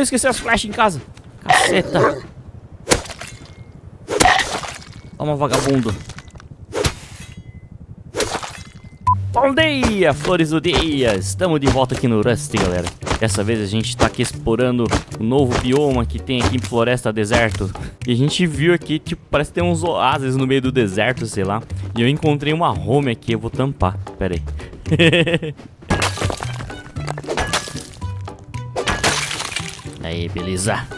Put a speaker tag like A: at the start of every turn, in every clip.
A: esqueci as flechas em casa. Caceta. Toma, vagabundo. Bom dia, flores do dia. Estamos de volta aqui no Rust, galera. Dessa vez a gente tá aqui explorando o novo bioma que tem aqui em Floresta Deserto. E a gente viu aqui, tipo, parece que tem uns oásis no meio do deserto, sei lá. E eu encontrei uma home aqui, eu vou tampar. Pera aí. Aí, beleza.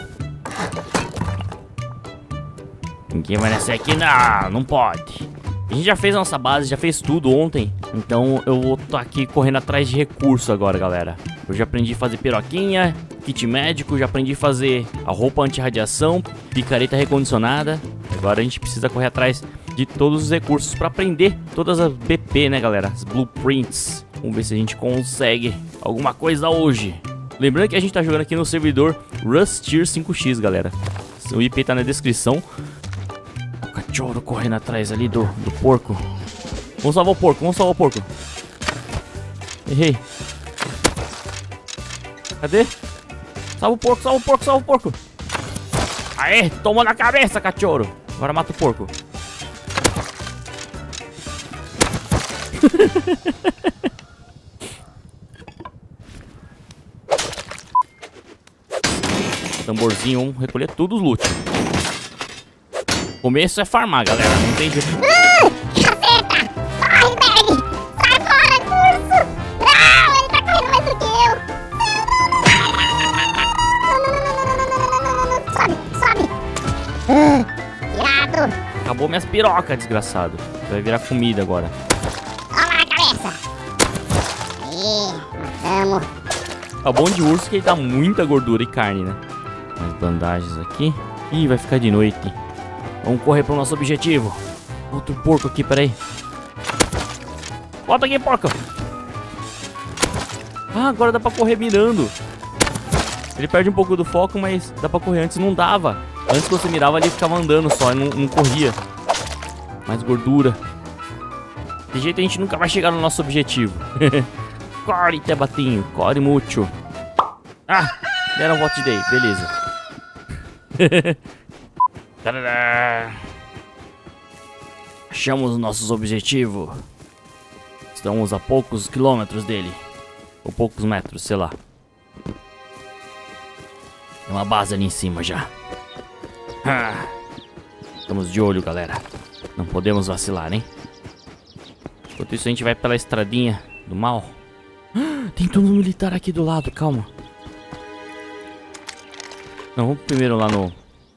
A: Ninguém vai nascer aqui, não pode. A gente já fez a nossa base, já fez tudo ontem. Então eu vou estar aqui correndo atrás de recurso agora, galera. Eu já aprendi a fazer piroquinha, kit médico, já aprendi a fazer a roupa anti-radiação, picareta recondicionada. Agora a gente precisa correr atrás de todos os recursos para aprender todas as BP, né, galera? As blueprints. Vamos ver se a gente consegue alguma coisa hoje. Lembrando que a gente tá jogando aqui no servidor Rust Tier 5x, galera. O IP tá na descrição. O cachorro correndo atrás ali do porco. Vamos salvar o porco, vamos salvar o porco. Errei. Cadê? Salva o porco, salva o porco, salva o porco. Aê, tomou na cabeça, cachorro. Agora mata o porco. Tamborzinho, vamos recolher tudo os loot. O começo é farmar, galera. Não tem jeito.
B: Caceta! Corre, Berg! Sai fora, curso! Não, ele tá correndo mais do que eu! Não. Sobe! Virado!
A: Acabou minhas pirocas, desgraçado. Vai virar comida agora.
B: Toma na cabeça! Aí, vamos!
A: É o bom de urso que ele dá muita gordura e carne, né? As bandagens aqui. Ih, vai ficar de noite. Vamos correr pro nosso objetivo. Outro porco aqui, peraí. Volta aqui, porco. Ah, agora dá pra correr mirando. Ele perde um pouco do foco, mas dá pra correr. Antes não dava. Antes que você mirava, ele ficava andando só, não corria. Mais gordura. De jeito a gente nunca vai chegar no nosso objetivo. Corre, Tebatinho. Corre muito. Ah, deram um voto de day. Beleza. Achamos nossos objetivos. Estamos a poucos quilômetros dele. Ou poucos metros, sei lá. Tem uma base ali em cima já. Estamos de olho, galera. Não podemos vacilar, hein? Enquanto isso a gente vai pela estradinha do mal. Tem tudo militar aqui do lado, calma. Não, vamos primeiro lá no...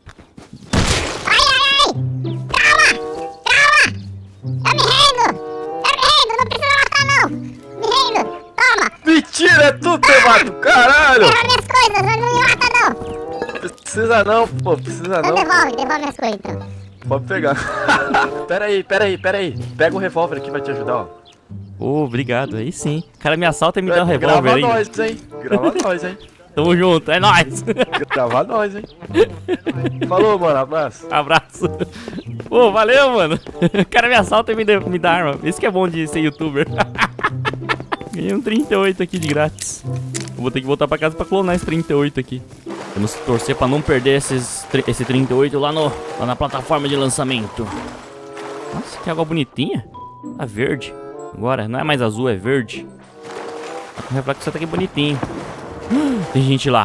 B: Ai! Calma! Eu me rendo! Não precisa matar, não! Me rendo! Toma!
C: Mentira, é tu, Tebato! Caralho!
B: Leva minhas coisas, não me mata, não!
C: Precisa não, pô, precisa
B: Então
C: não.
B: devolve minhas coisas, então.
C: Pode pegar. Pera aí. Pega o revólver aqui, vai te ajudar, ó.
A: Oh, obrigado, aí sim. O cara me assalta e me dá um revólver aí.
C: Grava nós, hein?
A: Tamo junto, é nóis.
C: Grava nós, hein? Falou, mano, abraço.
A: Abraço. Pô, valeu, mano. O cara me assalta e me dá arma. Isso que é bom de ser youtuber. Ganhei um 38 aqui de grátis. Eu vou ter que voltar pra casa pra clonar esse 38 aqui. Temos que torcer pra não perder esse 38 lá na plataforma de lançamento. Nossa, que água bonitinha. Tá verde. Agora, não é mais azul, é verde. O reflexo tá aqui bonitinho. Tem gente lá.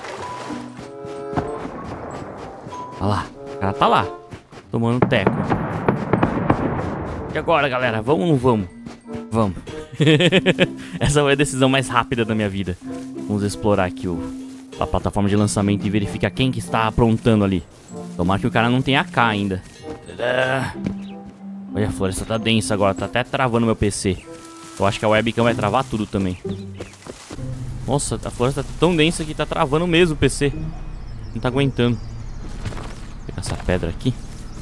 A: Olha lá, o cara tá lá, tomando teco. E agora, galera, vamos ou não vamos? Vamos. Essa foi a decisão mais rápida da minha vida. Vamos explorar aqui a plataforma de lançamento e verificar quem que está aprontando ali. Tomara que o cara não tenha AK ainda. Olha, a floresta tá densa agora, tá até travando meu PC. Eu acho que a webcam vai travar tudo também. Nossa, a floresta tá tão densa que tá travando mesmo o PC. Não tá aguentando. Vou pegar essa pedra aqui.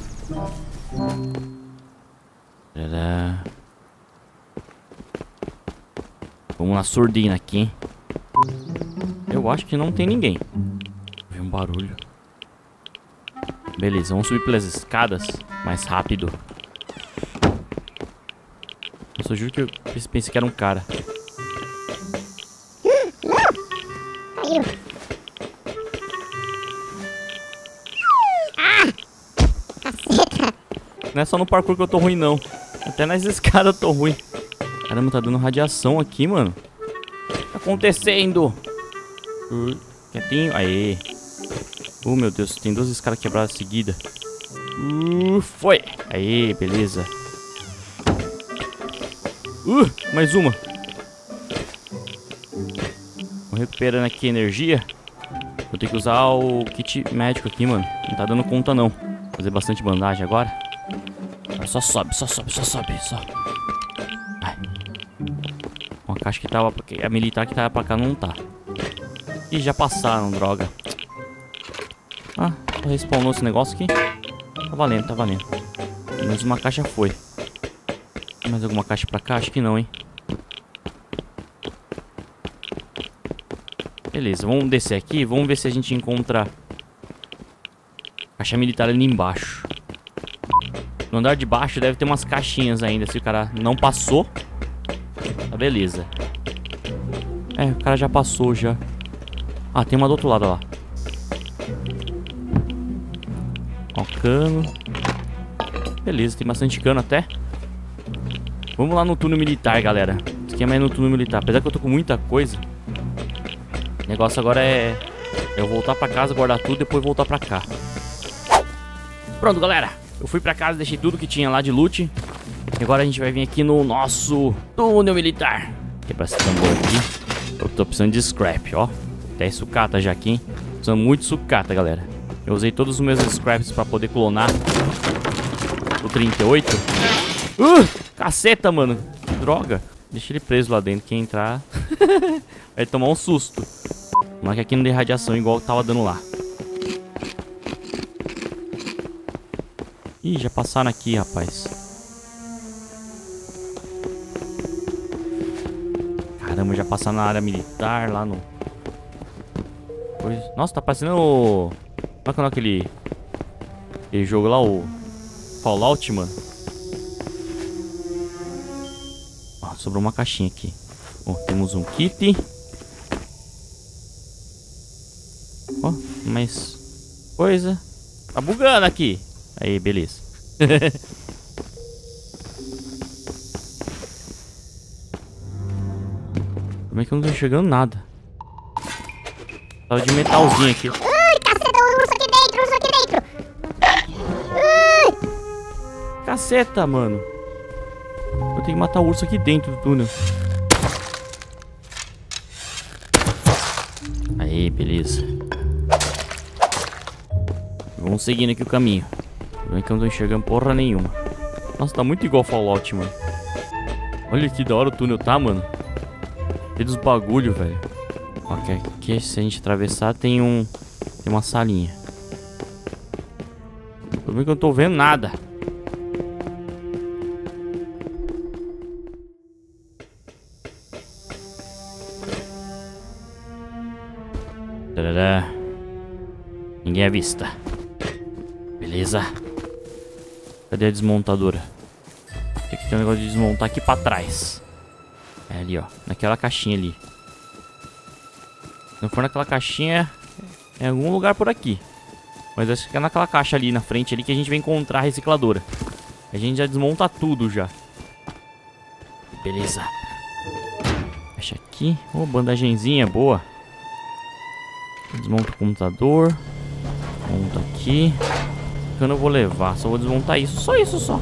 A: Vamos na surdina aqui, hein? Eu acho que não tem ninguém. Vi um barulho. Beleza, vamos subir pelas escadas mais rápido. Nossa, eu juro que eu pensei que era um cara.
B: Caiu.
A: Não é só no parkour que eu tô ruim, não. Até nas escadas eu tô ruim. Caramba, tá dando radiação aqui, mano. O que tá acontecendo? Quietinho. Aê. Meu Deus, tem 2 escadas quebradas seguidas. Foi. Aê, beleza. Mais uma. Vou recuperando aqui energia. Vou ter que usar o kit médico aqui, mano. Não tá dando conta, não. Vou fazer bastante bandagem agora. Só sobe, só sobe, só sobe, só. Ai. Uma caixa que tava... A militar que tava pra cá não tá. Ih, já passaram, droga. Respawnou esse negócio aqui. Tá valendo, tá valendo. Mais uma caixa foi. Mais alguma caixa pra cá? Acho que não, hein. Beleza, vamos descer aqui. Vamos ver se a gente encontra caixa militar ali embaixo. No andar de baixo deve ter umas caixinhas ainda. Se o cara não passou, tá beleza. O cara já passou já. Tem uma do outro lado, ó lá. Ó, cano. Beleza, tem bastante cano até. Vamos lá no túnel militar, galera. Isso aqui é mais no túnel militar. Apesar que eu tô com muita coisa, o negócio agora é eu voltar pra casa, guardar tudo e depois voltar pra cá. Pronto, galera. Eu fui pra casa, deixei tudo que tinha lá de loot. E agora a gente vai vir aqui no nosso túnel militar. Quebrar esse tambor aqui. Eu tô precisando de scrap, ó. 10 sucata já aqui, hein? Precisando muito de sucata, galera. Eu usei todos os meus scraps pra poder clonar o 38. Caceta, mano. Que droga. Deixa ele preso lá dentro. Quem entrar vai tomar um susto. Mas que aqui não dê radiação igual tava dando lá. Ih, já passaram aqui, rapaz. Caramba, já passaram na área militar lá no... Nossa, tá parecendo o... Como é que é aquele jogo lá, o Fallout, mano. Ó, sobrou uma caixinha aqui. Ó, temos um kit. Ó, mais coisa. Tá bugando aqui. Aí, beleza. Como é que eu não tô enxergando nada? Tava de metalzinho aqui.
B: Caceta, urso aqui dentro, urso aqui dentro.
A: Caceta, mano. Eu tenho que matar o urso aqui dentro do túnel. Aí, beleza. Vamos seguindo aqui o caminho. Como é que eu não tô enxergando porra nenhuma? Nossa, tá muito igual Fallout, mano. Olha que da hora o túnel tá, mano. Tem dos bagulho, velho. Ok, aqui se a gente atravessar tem uma salinha. O problema é que eu não tô vendo nada. Tarará. Ninguém à vista. Beleza. Cadê a desmontadora? Tem que ter um negócio de desmontar aqui pra trás. É ali, ó. Naquela caixinha ali. Se não for naquela caixinha, é em algum lugar por aqui. Mas acho que é naquela caixa ali na frente ali que a gente vai encontrar a recicladora. A gente já desmonta tudo já. Beleza. Fecha aqui. Ô, bandagenzinha boa. Desmonta o computador. Monta aqui. Que eu não vou levar. Só vou desmontar isso. Só isso, só.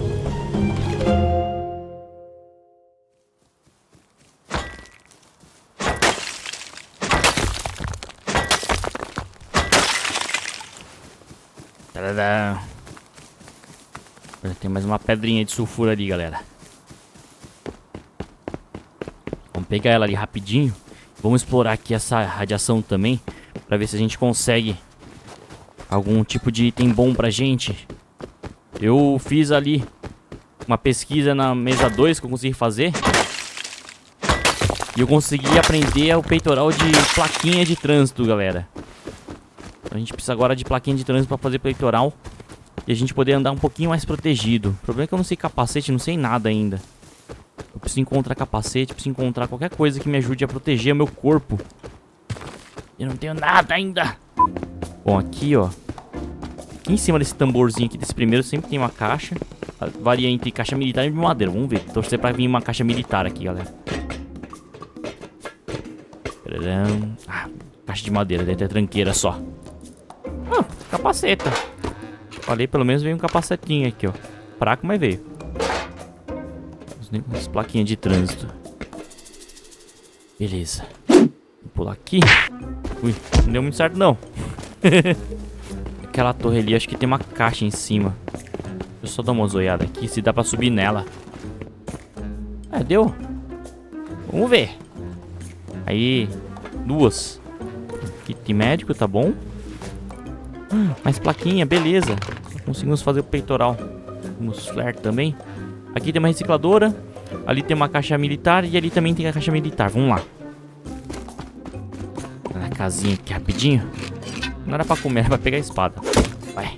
A: Tem mais uma pedrinha de sulfuro ali, galera. Vamos pegar ela ali rapidinho. Vamos explorar aqui essa radiação também, pra ver se a gente consegue algum tipo de item bom pra gente. Eu fiz ali uma pesquisa na mesa 2 que eu consegui fazer. E eu consegui aprender o peitoral de plaquinha de trânsito, galera. A gente precisa agora de plaquinha de trânsito pra fazer peitoral. E a gente poder andar um pouquinho mais protegido. O problema é que eu não sei capacete, não sei nada ainda. Eu preciso encontrar capacete, preciso encontrar qualquer coisa que me ajude a proteger o meu corpo. Eu não tenho nada ainda. Bom, aqui, ó. Aqui em cima desse tamborzinho aqui, desse primeiro, sempre tem uma caixa. varia entre caixa militar e madeira. Vamos ver. Torcer pra vir uma caixa militar aqui, galera. Ah, caixa de madeira, deve ter tranqueira só. Ah, capaceta. Falei, pelo menos veio um capacetinho aqui, ó. Fraco, mas veio. Umas plaquinhas de trânsito. Beleza. Vou pular aqui. Ui, não deu muito certo não. Aquela torre ali, acho que tem uma caixa em cima. Deixa eu só dar uma zoiada aqui, se dá pra subir nela. É, deu. Vamos ver. Aí, 2. Kit médico, tá bom. Mais plaquinha, beleza. Conseguimos fazer o peitoral. Temos flare também. Aqui tem uma recicladora. Ali tem uma caixa militar. E ali também tem a caixa militar. Vamos lá. Na casinha aqui rapidinho. Não era pra comer, era pra pegar a espada. Vai.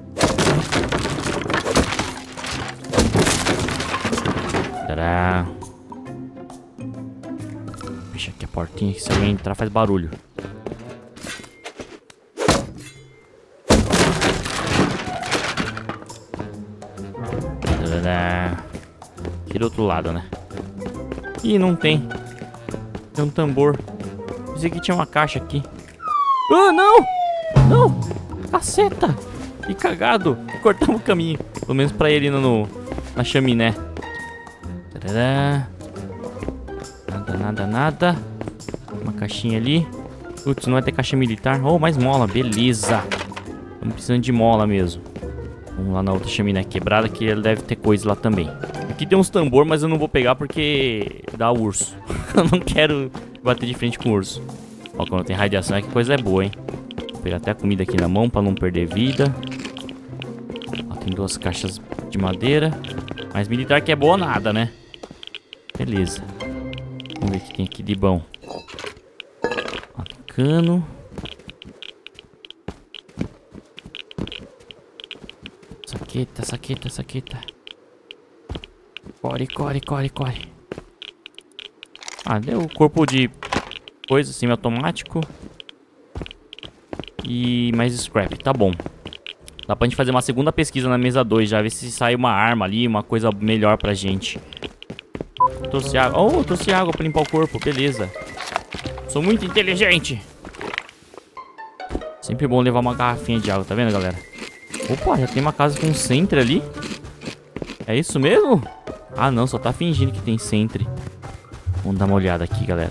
A: Tadá. Fecha aqui a portinha, que se alguém entrar faz barulho. Aqui do outro lado, né? Ih, não tem. Tem um tambor. Pensei que tinha uma caixa aqui. Ah, não! Não! Caceta! Que cagado! Cortamos o caminho. Pelo menos pra ele na chaminé. Tadadá. Nada, nada, nada. Uma caixinha ali. Putz, não vai ter caixa militar. Oh, mais mola, beleza. Estamos precisando de mola mesmo. Vamos lá na outra chaminé quebrada, que ele deve ter coisa lá também. Aqui tem uns tambor, mas eu não vou pegar porque dá urso. Eu não quero bater de frente com o urso. Ó, quando tem radiação é que coisa é boa, hein. Vou pegar até a comida aqui na mão pra não perder vida. Ó, tem 2 caixas de madeira. Mas militar que é boa nada, né? Beleza. Vamos ver o que tem aqui de bom. Ó, cano. Saqueta, saqueta, saqueta. Corre, corre, corre, corre. Ah, deu o corpo de coisa semi-automático. E mais scrap, tá bom. Dá pra gente fazer uma segunda pesquisa na mesa 2 já, ver se sai uma arma ali, uma coisa melhor pra gente. Trouxe água. Oh, trouxe água pra limpar o corpo, beleza. Sou muito inteligente. Sempre bom levar uma garrafinha de água, tá vendo, galera? Opa, já tem uma casa com sentry ali. É isso mesmo? Ah, não, só tá fingindo que tem sentry. Vamos dar uma olhada aqui, galera.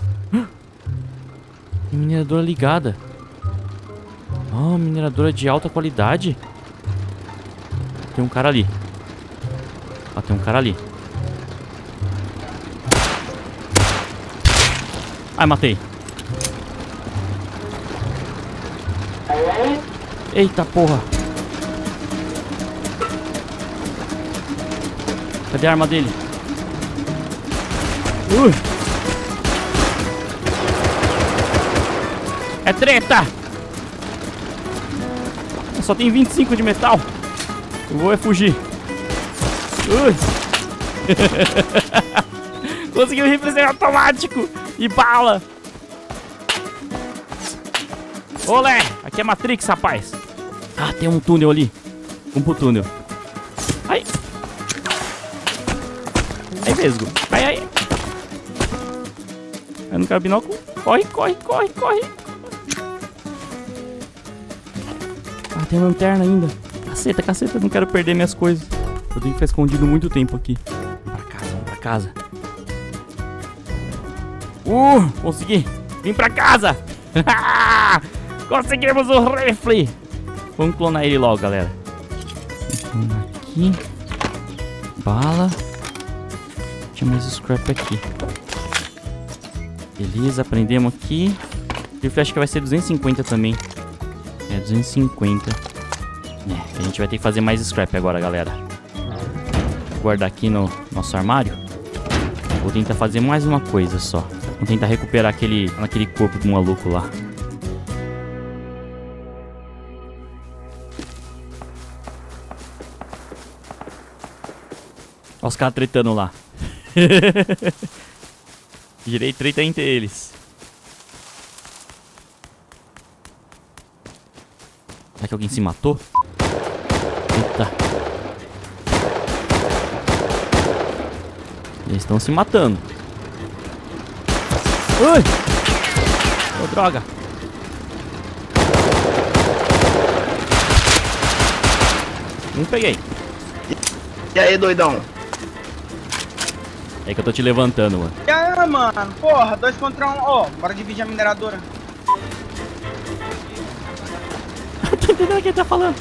A: Mineradora ligada. Oh, mineradora de alta qualidade. Tem um cara ali. Ó, tem um cara ali. Ai, matei. Eita porra. Cadê a arma dele? É treta! Só tem 25 de metal. Eu vou fugir. Conseguiu rifle automático e bala. Olé! Aqui é Matrix, rapaz. Ah, tem um túnel ali. Vamos pro túnel. Ai. Ai, vesgo. Ai, ai. Vai no cara binóculo. Corre, corre, corre, corre. Ah, tem uma lanterna ainda. Caceta, caceta. Não quero perder minhas coisas. Eu tenho que ficar escondido muito tempo aqui. Vamos pra casa, vamos pra casa. Consegui. Vim pra casa. Conseguimos o rifle. Vamos clonar ele logo, galera. Vamos aqui. Bala. Tinha mais scrap aqui. Beleza, aprendemos aqui. O rifle acho que vai ser 250 também. É, 250. A gente vai ter que fazer mais scrap agora, galera. Vou guardar aqui no nosso armário. Vou tentar fazer mais uma coisa só. Vou tentar recuperar aquele corpo do maluco lá. Olha os caras tretando lá. Girei treta entre eles. Será que alguém se matou? Eita. Eles estão se matando. Ui! Ô, droga! Não peguei.
D: E aí, doidão?
A: É que eu tô te levantando, mano.
E: E aí, mano? Porra, 2 contra 1. Ó, bora dividir a mineradora.
A: Eu tô entendendo o que ele tá falando.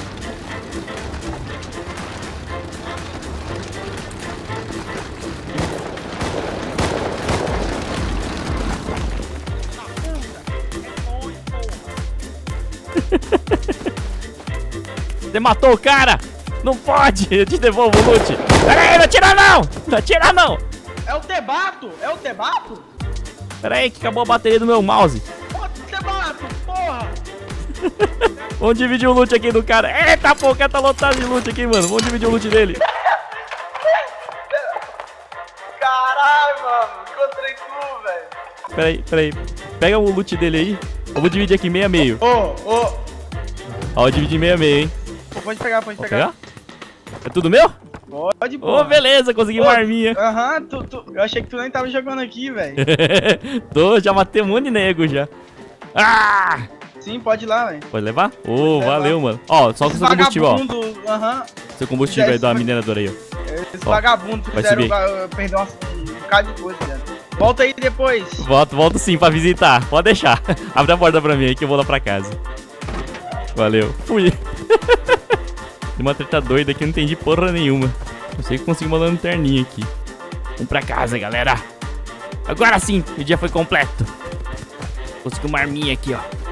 A: Você matou o cara! Não pode! Eu te devolvo o loot! Pera aí, não atira não! Não atira não!
E: É o Tebato? É o Tebato?
A: Pera aí que acabou a bateria do meu mouse.
E: Porra, Tebato, porra!
A: Vamos dividir o loot aqui do cara. Eita, pô, o cara tá lotado de loot aqui, mano. Vamos dividir o loot dele.
E: Caralho, mano, encontrei tu, velho.
A: Pera aí. Pega o loot dele aí. Eu vou dividir aqui meio a meio.
E: Ô.
A: Ó, eu dividi meio a meio, hein.
E: Pode pegar, pode pegar.
A: É tudo meu?
E: Pode, pô.
A: Ô, beleza, consegui uma arminha.
E: Aham, eu achei que tu nem tava jogando aqui, velho.
A: Já matei um monte de nego já. Ah!
E: Sim, pode ir lá, velho.
A: Pode levar? Ô, valeu, mano. Ó, só com seu combustível, ó.
E: Aham.
A: Seu combustível aí da mineradora aí, ó.
E: Esse vagabundo
A: vai
E: fizeram
A: subir.
E: perder um bocado de coisa, velho. Volta aí depois.
A: Volto sim pra visitar. Pode deixar. Abre a porta pra mim aí que eu vou lá pra casa. Valeu. Fui. Tem uma treta doida aqui, eu não entendi porra nenhuma. Eu sei que consegui uma lanterninha aqui. Vamos pra casa, galera. Agora sim, o dia foi completo. Consegui uma arminha aqui, ó.